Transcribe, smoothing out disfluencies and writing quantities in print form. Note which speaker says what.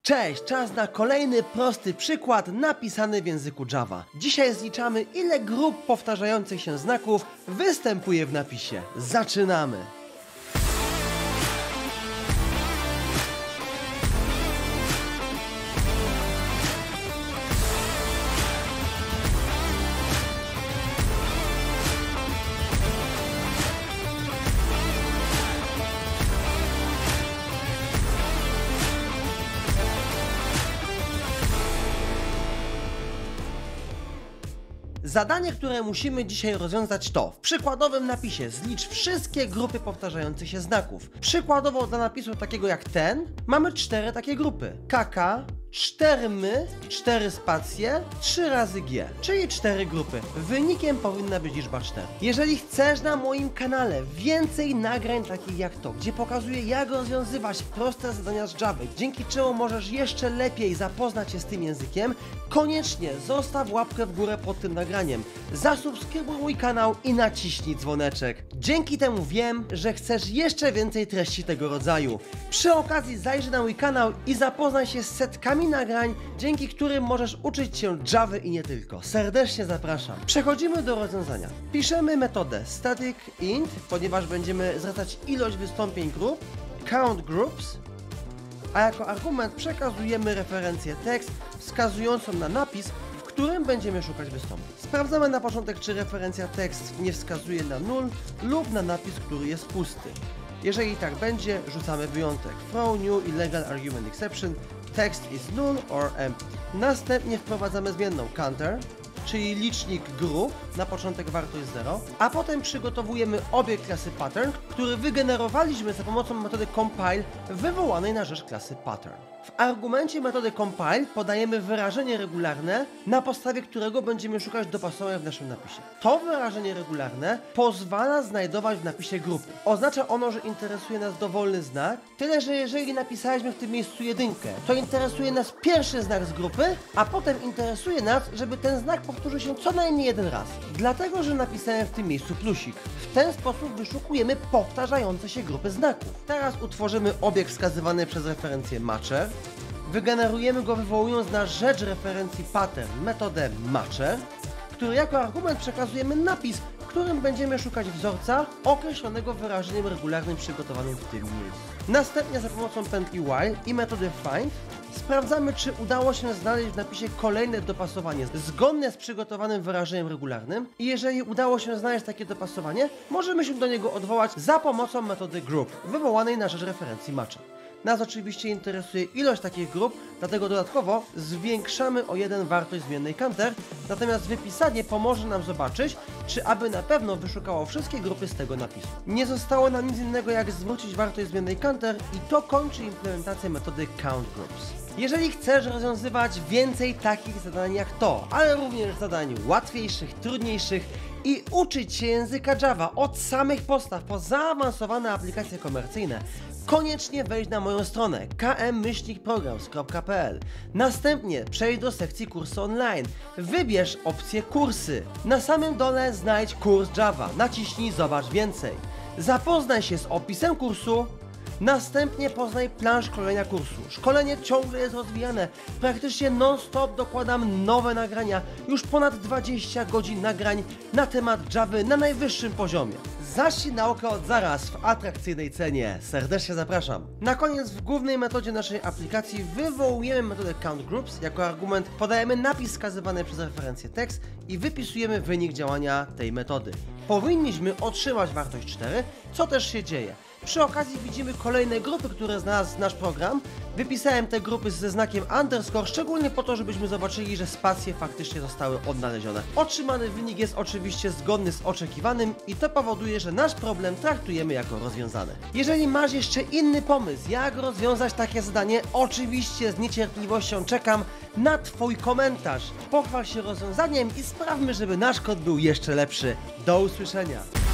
Speaker 1: Cześć, czas na kolejny prosty przykład napisany w języku Java. Dzisiaj zliczamy, ile grup powtarzających się znaków występuje w napisie. Zaczynamy! Zadanie, które musimy dzisiaj rozwiązać to: w przykładowym napisie zlicz wszystkie grupy powtarzających się znaków. Przykładowo dla napisu takiego jak ten mamy 4 takie grupy. KK, 4 my, 4 spacje, 3 razy G, czyli 4 grupy. Wynikiem powinna być liczba 4. Jeżeli chcesz na moim kanale więcej nagrań takich jak to, gdzie pokazuję, jak rozwiązywać proste zadania z Java, dzięki czemu możesz jeszcze lepiej zapoznać się z tym językiem, koniecznie zostaw łapkę w górę pod tym nagraniem, zasubskrybuj mój kanał i naciśnij dzwoneczek. Dzięki temu wiem, że chcesz jeszcze więcej treści tego rodzaju. Przy okazji zajrzyj na mój kanał i zapoznaj się z setkami nagrań, dzięki którym możesz uczyć się Java i nie tylko. Serdecznie zapraszam. Przechodzimy do rozwiązania. Piszemy metodę static int, ponieważ będziemy zwracać ilość wystąpień grup, count groups, a jako argument przekazujemy referencję tekst wskazującą na napis, w którym będziemy szukać wystąpień. Sprawdzamy na początek, czy referencja tekst nie wskazuje na null lub na napis, który jest pusty. Jeżeli tak będzie, rzucamy wyjątek. Throw new illegal argument exception, text is null or empty. Następnie wprowadzamy zmienną counter, czyli licznik grup, na początek wartość 0, a potem przygotowujemy obiekt klasy pattern, który wygenerowaliśmy za pomocą metody compile wywołanej na rzecz klasy pattern. W argumencie metody compile podajemy wyrażenie regularne, na podstawie którego będziemy szukać dopasowań w naszym napisie. To wyrażenie regularne pozwala znajdować w napisie grupy. Oznacza ono, że interesuje nas dowolny znak, tyle że jeżeli napisaliśmy w tym miejscu jedynkę, to interesuje nas pierwszy znak z grupy, a potem interesuje nas, żeby ten znak powtórzył się co najmniej jeden raz. Dlatego, że napisałem w tym miejscu plusik. W ten sposób wyszukujemy powtarzające się grupy znaków. Teraz utworzymy obiekt wskazywany przez referencję matcher. Wygenerujemy go, wywołując na rzecz referencji pattern metodę matcher, który jako argument przekazujemy napis, w którym będziemy szukać wzorca określonego wyrażeniem regularnym przygotowanym w tym miejscu. Następnie za pomocą pętli while i metody find sprawdzamy, czy udało się znaleźć w napisie kolejne dopasowanie zgodne z przygotowanym wyrażeniem regularnym i jeżeli udało się znaleźć takie dopasowanie, możemy się do niego odwołać za pomocą metody group wywołanej na rzecz referencji matcha. Nas oczywiście interesuje ilość takich grup, dlatego dodatkowo zwiększamy o 1 wartość zmiennej counter, natomiast wypisanie pomoże nam zobaczyć, czy aby na pewno wyszukało wszystkie grupy z tego napisu. Nie zostało nam nic innego, jak zwrócić wartość zmiennej counter i to kończy implementację metody count groups. Jeżeli chcesz rozwiązywać więcej takich zadań jak to, ale również zadań łatwiejszych, trudniejszych i uczyć się języka Java od samych podstaw po zaawansowane aplikacje komercyjne, koniecznie wejdź na moją stronę km-programs.pl. Następnie przejdź do sekcji kursy online. Wybierz opcję kursy. Na samym dole znajdź kurs Java. Naciśnij zobacz więcej. Zapoznaj się z opisem kursu. Następnie poznaj plan szkolenia kursu. Szkolenie ciągle jest rozwijane. Praktycznie non-stop dokładam nowe nagrania. Już ponad 20 godzin nagrań na temat Java na najwyższym poziomie. Zacznij naukę od zaraz w atrakcyjnej cenie. Serdecznie zapraszam. Na koniec w głównej metodzie naszej aplikacji wywołujemy metodę countGroups. Jako argument podajemy napis wskazywany przez referencję tekst i wypisujemy wynik działania tej metody. Powinniśmy otrzymać wartość 4, co też się dzieje. Przy okazji widzimy kolejne grupy, które znalazł nasz program. Wypisałem te grupy ze znakiem underscore, szczególnie po to, żebyśmy zobaczyli, że spacje faktycznie zostały odnalezione. Otrzymany wynik jest oczywiście zgodny z oczekiwanym i to powoduje, że nasz problem traktujemy jako rozwiązany. Jeżeli masz jeszcze inny pomysł, jak rozwiązać takie zadanie, oczywiście z niecierpliwością czekam na Twój komentarz. Pochwal się rozwiązaniem i sprawmy, żeby nasz kod był jeszcze lepszy. Do usłyszenia!